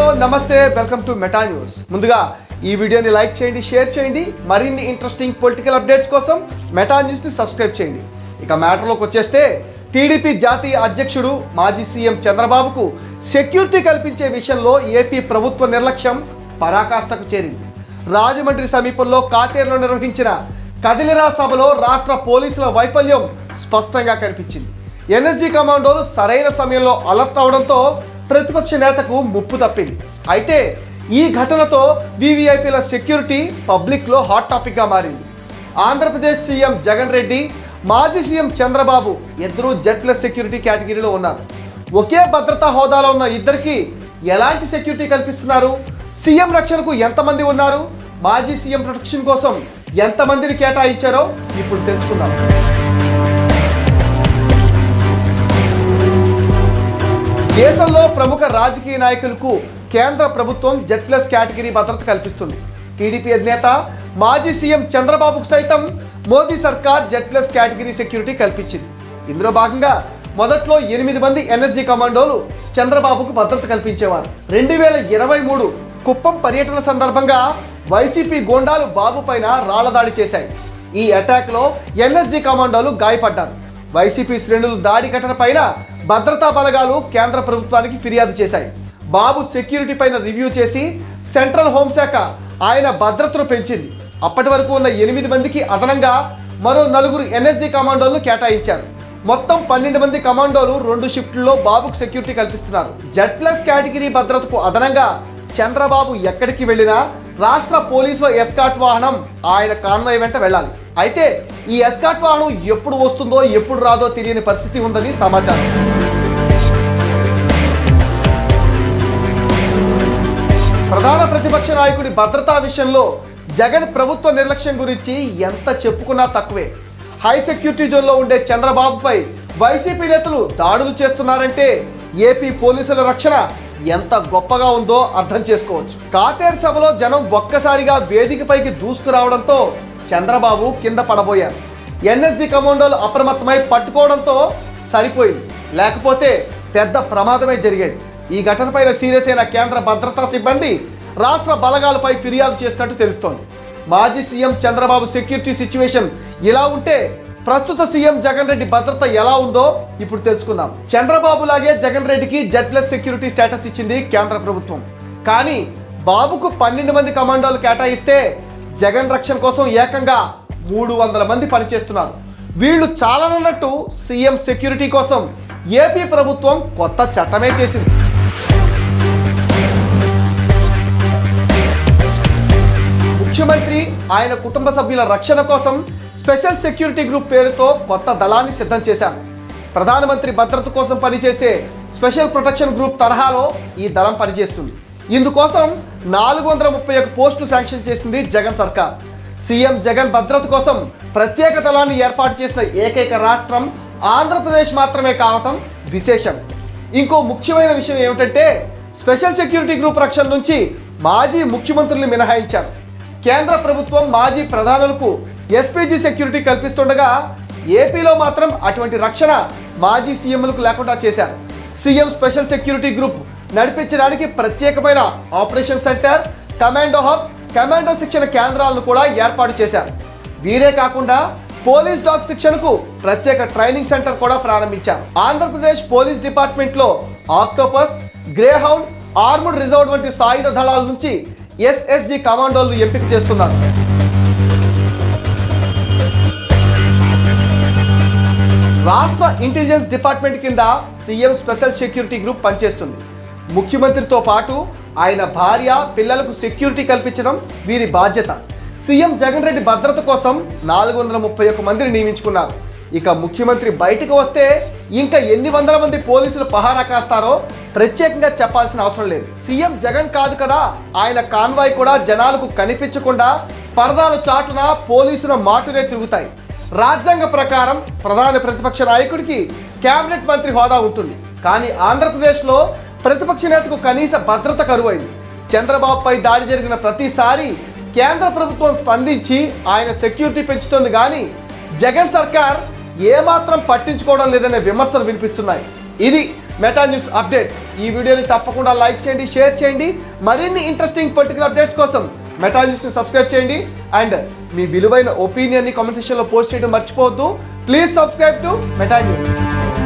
నమస్తే welcome to Meta news. ముందుగా ఈ వీడియోని లైక్ చేయండి, షేర్ చేయండి. మరిన్ని ఇంట్రెస్టింగ్ పొలిటికల్ అప్డేట్స్ కోసం మెటా న్యూస్ని సబ్స్క్రైబ్ చేయండి. ఇక మ్యాటర్లోకి వచ్చేస్తే టీడీపీ జాతీయ అధ్యక్షుడు మాజీ సీఎం చంద్రబాబుకు సెక్యూరిటీ కల్పించే విషయంలో ఏపీ ప్రభుత్వ నిర్లక్ష్యం పరాకాష్ఠకు చేరింది. రాజమండ్రి సమీపంలో కాతేరులో నిర్వహించిన కదిలిరా సభలో రాష్ట్ర పోలీసుల వైఫల్యం స్పష్టంగా కనిపించింది. ఎన్ఎస్జీ కమాండోలు సరైన సమయంలో అలర్ట్ అవడంతో ప్రతిపక్ష నేతకు ముప్పు తప్పింది. అయితే ఈ ఘటనతో వీవీఐపీల సెక్యూరిటీ పబ్లిక్లో హాట్ టాపిక్గా మారింది. ఆంధ్రప్రదేశ్ సీఎం జగన్ రెడ్డి, మాజీ సీఎం చంద్రబాబు ఇద్దరు జెడ్ప్లస్ సెక్యూరిటీ కేటగిరీలో ఉన్నారు. ఒకే భద్రతా హోదాలో ఉన్న ఇద్దరికి ఎలాంటి సెక్యూరిటీ కల్పిస్తున్నారు? సీఎం రక్షణకు ఎంతమంది ఉన్నారు? మాజీ సీఎం ప్రొటెక్షన్ కోసం ఎంతమందిని కేటాయించారో ఇప్పుడు తెలుసుకుందాం. దేశంలో ప్రముఖ రాజకీయ నాయకులకు కేంద్ర ప్రభుత్వం జెడ్ప్లస్ కేటగిరీ భద్రత కల్పిస్తుంది. టీడీపీ అధినేత మాజీ సీఎం చంద్రబాబుకు సైతం మోదీ సర్కార్ జెడ్ప్లస్ కేటగిరీ సెక్యూరిటీ కల్పించింది. ఇందులో భాగంగా మొదట్లో 8 మంది ఎన్ఎస్జీ కమాండోలు చంద్రబాబుకు భద్రత కల్పించేవారు. 2023 కుప్పం పర్యటన సందర్భంగా వైసీపీ గోండాలు బాబు పైన రాళ్ల దాడి చేశాయి. ఈ అటాక్లో ఎన్ఎస్జీ కమాండోలు గాయపడ్డారు. వైసీపీ శ్రేణులు దాడి ఘటన పైన భద్రతా బలగాలు కేంద్ర ప్రభుత్వానికి ఫిర్యాదు చేశాయి. బాబు సెక్యూరిటీ పైన రివ్యూ చేసి సెంట్రల్ హోంశాఖ ఆయన భద్రతను పెంచింది. అప్పటి వరకు ఉన్న 8 మందికి అదనంగా మరో 4 ఎన్ఎస్జీ కమాండోలను కేటాయించారు. మొత్తం 12 మంది కమాండోలు 2 షిఫ్ట్లలో బాబుకు సెక్యూరిటీ కల్పిస్తున్నారు. జెడ్ప్లస్ కేటగిరీ భద్రతకు అదనంగా చంద్రబాబు ఎక్కడికి వెళ్ళినా రాష్ట్ర పోలీసుల ఎస్కాట్ వాహనం ఆయన కాన్వాయ్ వెంట వెళ్ళాలి. అయితే ఈ ఎస్కాట్ వాహనం ఎప్పుడు వస్తుందో ఎప్పుడు రాదో తెలియని పరిస్థితి ఉందని సమాచారం. ప్రధాన ప్రతిపక్ష నాయకుడి భద్రతా విషయంలో జగన్ ప్రభుత్వ నిర్లక్ష్యం గురించి ఎంత చెప్పుకున్నా తక్కువే. హై సెక్యూరిటీ జోన్లో ఉండే చంద్రబాబుపై వైసీపీ నేతలు దాడులు చేస్తున్నారంటే ఏపీ పోలీసుల రక్షణ ఎంత గొప్పగా ఉందో అర్థం చేసుకోవచ్చు. కాతేరు సభలో జనం ఒక్కసారిగా వేదికపైకి దూసుకురావడంతో చంద్రబాబు కింద పడబోయారు. ఎన్ఎస్జీ కమాండోలు అప్రమత్తమై పట్టుకోవడంతో సరిపోయింది, లేకపోతే పెద్ద ప్రమాదమే జరిగేది. ఈ ఘటనపైన సీరియస్ అయిన కేంద్ర భద్రతా సిబ్బంది రాష్ట్ర బలగాలపై ఫిర్యాదు చేసినట్టు తెలుస్తోంది. మాజీ సీఎం చంద్రబాబు సెక్యూరిటీ సిచ్యువేషన్ ఇలా ఉంటే ప్రస్తుత సీఎం జగన్ రెడ్డి భద్రత ఎలా ఉందో ఇప్పుడు తెలుసుకుందాం. చంద్రబాబు లాగే జగన్ రెడ్డికి జెడ్ప్లస్ సెక్యూరిటీ స్టేటస్ ఇచ్చింది కేంద్ర ప్రభుత్వం. కానీ బాబుకు 12 మంది కమాండోలు కేటాయిస్తే జగన్ రక్షణ కోసం ఏకంగా 300 మంది పనిచేస్తున్నారు. వీళ్ళు చాలనన్నట్టు సీఎం సెక్యూరిటీ కోసం ఏపీ ప్రభుత్వం కొత్త చట్టమే చేసింది. ముఖ్యమంత్రి ఆయన కుటుంబ సభ్యుల రక్షణ కోసం స్పెషల్ సెక్యూరిటీ గ్రూప్ పేరుతో కొత్త దళాన్ని సిద్ధం చేశారు. ప్రధానమంత్రి భద్రత కోసం పనిచేసే స్పెషల్ ప్రొటెక్షన్ గ్రూప్ తరహాలో ఈ దళం పనిచేస్తుంది. ఇందుకోసం 431 పోస్టులు శాంక్షన్ చేసింది జగన్ సర్కార్. సీఎం జగన్ భద్రత కోసం ప్రత్యేక దళాన్ని ఏర్పాటు చేసిన ఏకైక రాష్ట్రం ఆంధ్రప్రదేశ్ మాత్రమే కావటం విశేషం. ఇంకో ముఖ్యమైన విషయం ఏమిటంటే స్పెషల్ సెక్యూరిటీ గ్రూప్ రక్షణ నుంచి మాజీ ముఖ్యమంత్రుల్ని మినహాయించారు. కేంద్ర ప్రభుత్వం మాజీ ప్రధానులకు ఎస్పీజీ సెక్యూరిటీ కల్పిస్తుండగా ఏపీలో మాత్రం అటువంటి రక్షణ మాజీ సీఎంలకు లేకుండా చేశారు. సీఎం స్పెషల్ సెక్యూరిటీ గ్రూప్ నడిపించడానికి ప్రత్యేకమైన operation centre, commando hub, commando శిక్షణ కేంద్రాలను కూడా ఏర్పాటు చేశారు. వీరే కాకుండా పోలీస్ డాగ్ శిక్షణకు ప్రత్యేక ట్రైనింగ్ సెంటర్ కూడా ప్రారంభించారు. ఆంధ్రప్రదేశ్ పోలీస్ డిపార్ట్మెంట్లో ఆక్టోపస్, గ్రేహౌండ్, ఆర్ముడ్ రిజర్వ్ వంటి సాయుధ దళాల నుంచి ఎస్ఎస్జీ కమాండోలను ఎంపిక చేస్తున్నారు. రాష్ట్ర ఇంటెలిజెన్స్ డిపార్ట్మెంట్ కింద సీఎం స్పెషల్ సెక్యూరిటీ గ్రూప్ పనిచేస్తుంది. ముఖ్యమంత్రితో పాటు ఆయన భార్య, పిల్లలకు సెక్యూరిటీ కల్పించడం వీరి బాధ్యత. సీఎం జగన్ రెడ్డి భద్రత కోసం 431 మందిని నియమించుకున్నారు. ఇక ముఖ్యమంత్రి బయటకు వస్తే ఇంకా ఎన్ని వందల మంది పోలీసులు పహారా కాస్తారో ప్రత్యేకంగా చెప్పాల్సిన అవసరం లేదు. సీఎం జగన్ కాదు కదా, ఆయన కాన్వాయ్ కూడా జనాలకు కనిపించకుండా పరదాల చాటున పోలీసుల మాటునే తిరుగుతాయి. రాజ్యాంగ ప్రకారం ప్రధాన ప్రతిపక్ష నాయకుడికి కేబినెట్ మంత్రి హోదా ఉంటుంది. కానీ ఆంధ్రప్రదేశ్లో ప్రతిపక్ష నేతకు కనీస భద్రత కరువైంది. చంద్రబాబుపై దాడి జరిగిన ప్రతిసారి కేంద్ర ప్రభుత్వం స్పందించి ఆయన సెక్యూరిటీ పెంచుతుంది. కానీ జగన్ సర్కార్ ఏమాత్రం పట్టించుకోవడం లేదనే విమర్శలు వినిపిస్తున్నాయి. ఇది మెటా న్యూస్ అప్డేట్. ఈ వీడియోని తప్పకుండా లైక్ చేయండి, షేర్ చేయండి. మరిన్ని ఇంట్రెస్టింగ్ పొలిటికల్ అప్డేట్స్ కోసం మెటా న్యూస్ని సబ్స్క్రైబ్ చేయండి. అండ్ మీ విలువైన ఒపీనియన్ని కామెంట్ సెక్షన్లో పోస్ట్ చేయడం మర్చిపోవద్దు. Please subscribe to Meta news.